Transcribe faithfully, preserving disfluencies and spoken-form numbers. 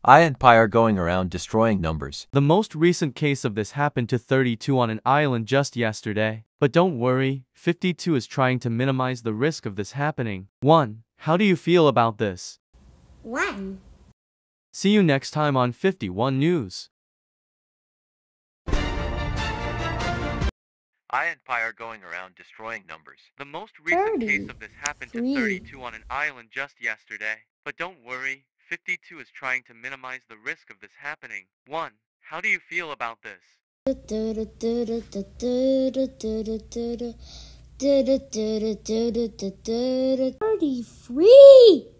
I and Pi are going around destroying numbers. The most recent case of this happened to thirty-two on an island just yesterday. But don't worry, fifty-two is trying to minimize the risk of this happening. one. How do you feel about this? one. See you next time on fifty-one News. I and Pi are going around destroying numbers. The most recent thirty, case of this happened to three. thirty-two on an island just yesterday. But don't worry, fifty-two is trying to minimize the risk of this happening. one. How do you feel about this? thirty-three.